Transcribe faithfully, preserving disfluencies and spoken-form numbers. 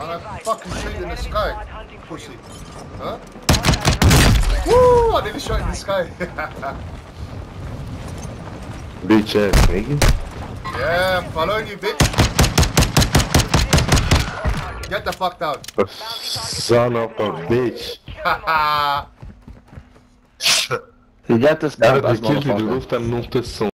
And I fucking shoot in the sky. Pussy. Huh? Woo! I nearly shot in the sky. Bitch ass nigga. Yeah, I'm following you, bitch. Get the fuck down. Son of a bitch. Haha. You got this Cara dumb de ass kill de motherfucker. luta não te som.